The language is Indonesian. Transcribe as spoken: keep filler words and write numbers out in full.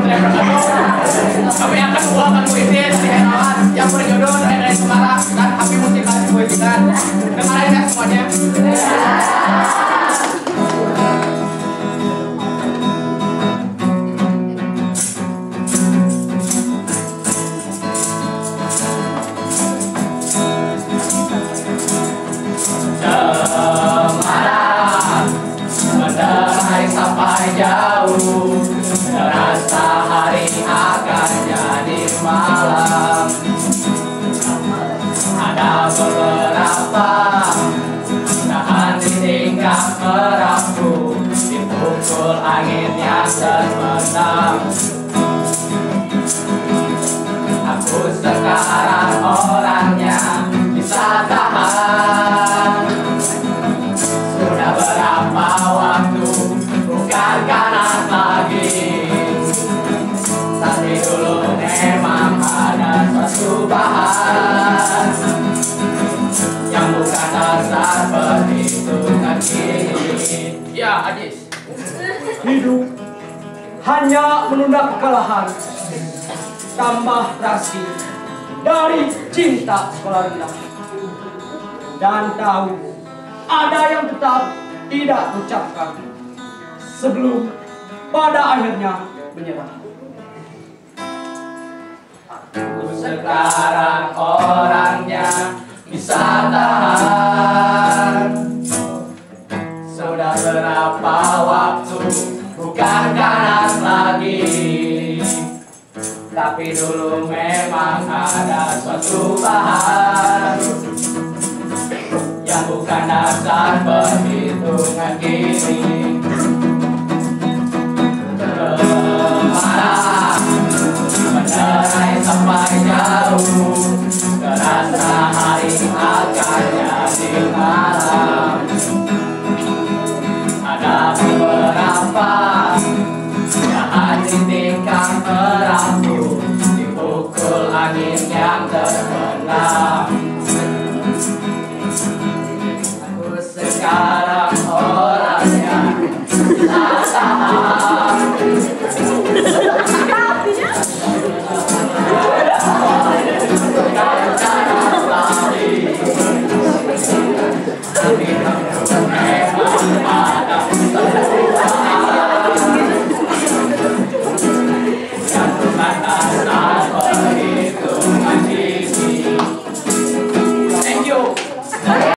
Kami akan membawakan puisi dari Herawan yang berjudul Dari Semarang dan Api Musikal Dipuisikan. Dengarin ya semuanya. Semarang menderai sampai jauh, terasa hari akan jadi malam. Ada beberapa tahan di tingkah merapu, dipukul angin yang terbenam. Aku sekarang orangnya bisa tahan. Sudah berapa waktu bukan kanan lagi, tapi dulu memang ada suatu bahan yang bukan dasar perhitungan kini. Ya, Ajis. Hidup hanya menunda kekalahan, tambah rasi dari cinta sekolah rendah. Dan tahu ada yang tetap tidak ucapkan sebelum pada akhirnya menyerah. Aku sekarang orangnya bisa tahan. Sudah berapa waktu bukan kanan lagi, tapi dulu memang ada suatu bahan yang bukan dasar perhitungan kini.